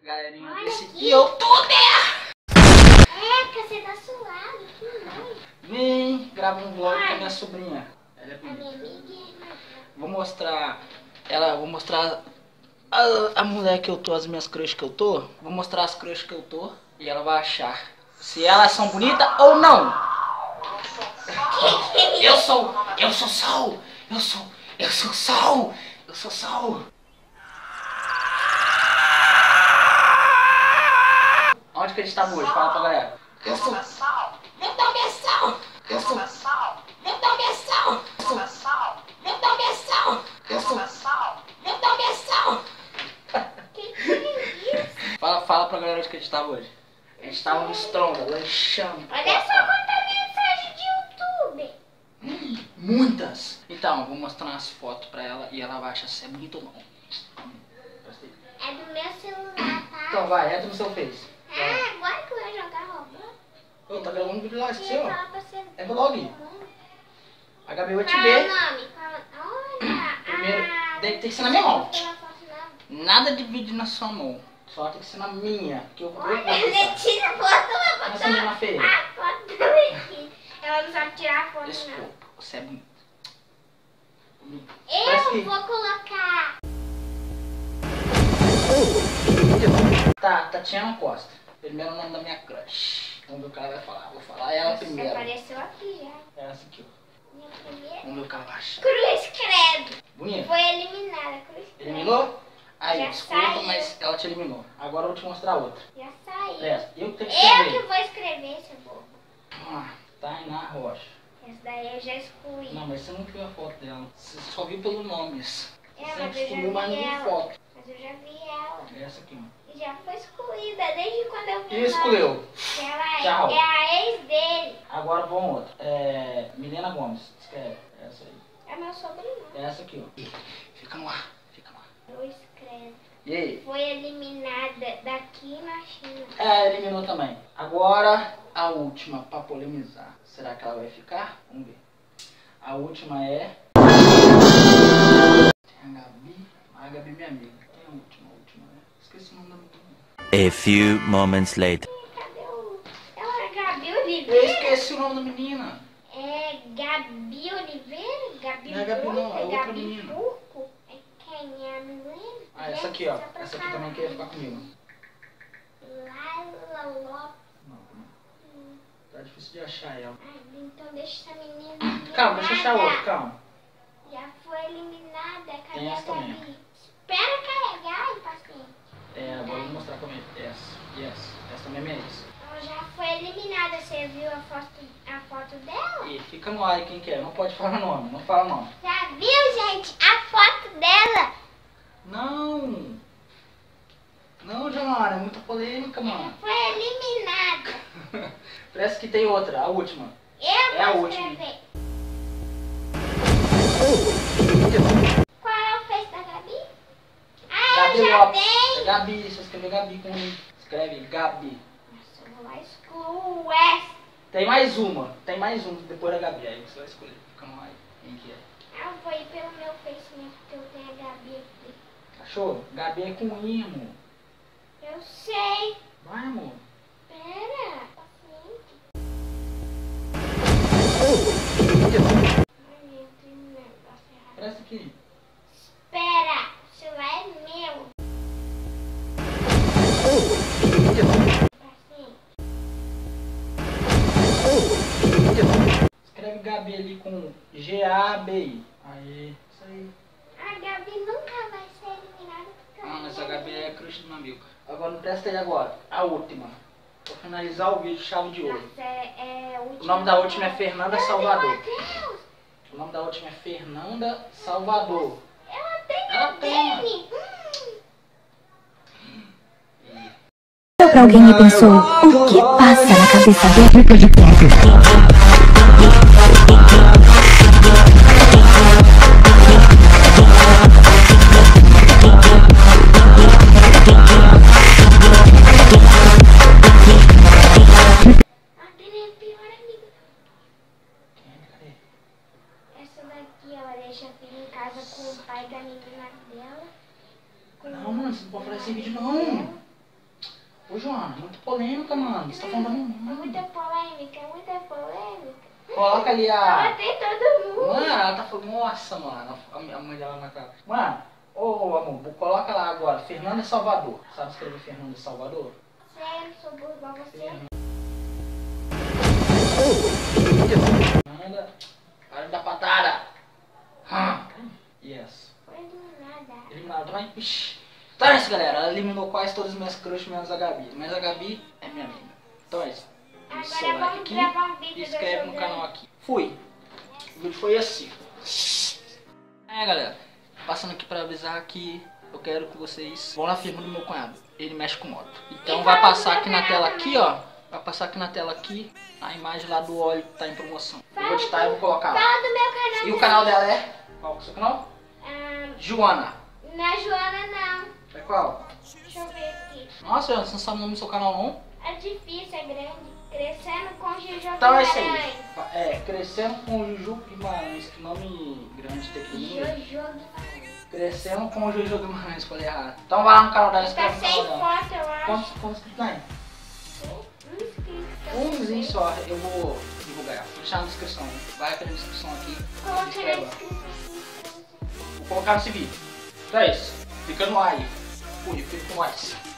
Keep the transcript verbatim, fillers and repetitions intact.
Galerinha Olha desse aqui. youtuber! Eca, você tá suado, que nojo. Vem, grava um vlog com a minha sobrinha. Ela é A bonita. minha amiga Vou mostrar ela, vou mostrar a, a mulher que eu tô, as minhas crushes que eu tô. Vou mostrar as crushes que eu tô e ela vai achar se elas são bonitas ou não. Eu sou, eu sou Sol, eu sou, eu sou Sol, eu sou Sol. Onde que a gente tá hoje? Fala pra galera. Eu sou meu nome é Sol. Eu sou meu nome é Sol. Eu sou meu nome é Sol. Eu sou meu nome é Sol. Que que é isso? Fala, fala pra galera onde que a gente tava hoje. A gente tava no Stronda, lanchando. Olha só quanta mensagem de YouTube. Hum, muitas. Então, eu vou mostrar umas fotos pra ela e ela vai achar se é bonito ou não. É do meu celular, tá? Então vai, entra no seu Face. Ah, agora que eu vou jogar Roblox. Ô, tá gravando vídeo lá, Eu esqueci, ia ó. falar pra você. É vlog. A Gabi vai te Qual é ver. o nome? Qual- Olha. Primeiro, ah, tem, tem que ser na minha mão. não vou foto, não. Nada de vídeo na sua mão. Só tem que ser na minha. Que eu vou Olha, botar. Letícia botou a Essa menina feia. a foto da Letícia. Ela não sabe tirar foto, não. Desculpa, você é bonito. Bonito. Parece Eu que- vou colocar. Tá, Tatiana Costa. Primeiro nome da minha crush. Vamos ver o que ela vai falar. Vou falar ela Nossa, primeiro. apareceu aqui já. É essa aqui, ó. Minha primeira. Vamos ver o que ela vai achar. Cruz credo. Bonito. Foi eliminada. Cruz credo. Eliminou? Aí, Já desculpa, saiu. mas ela te eliminou. Agora eu vou te mostrar outra. Já saiu. Essa. Eu que tenho que Eu que escrever. vou escrever, seu bobo. Ah, Tainá Rocha. Essa daí eu já excluí. Não, mas você não viu a foto dela. Você só viu pelo nome. Você É, sempre mas eu já excluiu, mas não vi viu ela. foto. Mas eu já vi ela. É essa aqui, ó. E já foi excluída desde quando eu vi E o nome. excluiu. Ela Tchau. é, é a ex dele. Agora vamos outra. É. Milena Gomes. Escreve. Essa aí. É meu sobrenome. É essa aqui, ó. Fica no ar. Fica no ar. Cruz credo. E aí? Foi eliminada daqui na China. É, eliminou também. Agora a última pra polemizar. Será que ela vai ficar? Vamos ver. A última é. Tem a Gabi. A Gabi é minha amiga. Quem é a última? A última, né? Esqueci o nome da menina. A few moments later. Cadê o... Ela é Gabi Eu Oliveira? esqueci o nome da menina. É Gabi Oliveira? Gabi Não é Gabi, não, Doida? é outra Gabi menina. Turco? É quem? É a menina? Ah, essa aqui, ó. Essa aqui também queria ficar comigo. Laila Lopes. Não, não. Tá difícil de achar ela. Ai, então deixa essa menina eliminada. Calma, deixa eu achar outra, calma. Já foi eliminada. Cadê Tem a essa também. Gabi? Espera carregar, impaciente. É, agora eu vou mostrar como é. Essa. Yes. Essa também é minha ex. Ela já foi eliminada. Você viu a foto, a foto dela? E fica no ar aí quem quer. Não pode falar nome. Não fala nome. Já viu, gente? A foto dela. Não! Não, Jamara, é muita polêmica, Ela mano. foi eliminada. Parece que tem outra, a última. Eu É a vou última. escrever. Qual é o face da Gabi? Ah, Gabi eu já Lopes. É tenho. Gabi, você escreve Gabi com I. Escreve Gabi. Nossa, eu vou lá excluo essa. Tem mais uma, tem mais uma depois da Gabi. Aí você vai escolher. Fica no ar aí. Quem que é? Ah, eu vou ir pelo meu face mesmo, porque eu tenho a Gabi aqui. Achou? Gabi é com I, amor. Eu sei. Vai, amor. Pera. Paciente. Ai, eu tenho um negócio errado. Presta aqui. Espera. O celular é meu. Paciente. Escreve Gabi ali com G A B I. Aí, isso aí. A Gabi nunca vai ser eliminada porque eu Ah, mas a não Gabi é crush do meu amigo. Agora não presta aí agora. A última. Pra finalizar o vídeo, chave de ouro. Nossa, é, é a última. O nome da última é Fernanda Salvador. Meu Deus. O nome da última é Fernanda Salvador. Ela tem Ela a tem. dele. Hum. Olhou pra alguém e pensou, o que passa na cabeça dele? A dele é a pior amiga. Cadê? Essa daqui, ela deixa a filha em casa com o pai da menina dela. Com Não, mano, você não pode falar esse vídeo não. Ô, Joana, muita polêmica, mano. Você tá falando da minha mãe. Muita polêmica, muita polêmica. Coloca ali a... Matei todo mundo. Mano, ela tá falando... Nossa, mano. A a mãe dela na cara. Mano, ô, amor, coloca lá agora. Fernanda Salvador. Sabe escrever Fernanda Salvador? Sério, sou burro igual você. Fernanda... Cara da patada. Hum. Yes. Foi do nada. Eliminado também. Ixi. Então é isso, galera. Ela eliminou quase todas as minhas crushes, menos a Gabi. Mas a Gabi é minha amiga. Então é isso. Deixa seu Agora like vamos aqui gravar um e vídeo inscreve do no seu canal ganho. aqui. Fui. O vídeo foi assim. É, galera. Passando aqui pra avisar que eu quero que vocês vão na firma do meu cunhado. Ele mexe com moto. Então E vai fala passar do aqui meu na tela canal aqui, também. ó. Vai passar aqui na tela aqui a imagem lá do óleo que tá em promoção. Eu Fala vou editar e vou colocar lá. Fala do meu canal. E o canal dela é? Qual que é o seu canal? Ah, Joana. não é Joana, não. É qual? Deixa eu ver aqui. Nossa, Joana, você não sabe o nome do seu canal não? É difícil, é grande. Crescendo com Juju Então é isso aí. Guimarães. É, Crescendo com o Juju Guimarães. Que nome grande tem aqui. Juju Guimarães. Crescendo com o Juju Guimarães, falei errado. Então vai lá no canal dela e Tá inscreve no sem canal dela. foto, eu acho. Quantos, quantos inscritos tem? Um inscrito. Umzinho só, eu vou divulgar. Vou deixar na descrição. Vai aqui na descrição aqui. Coloquei Se na inscreva. descrição. Vou colocar nesse vídeo. Então é isso. Fica no ar aí. Fui, fica com mais.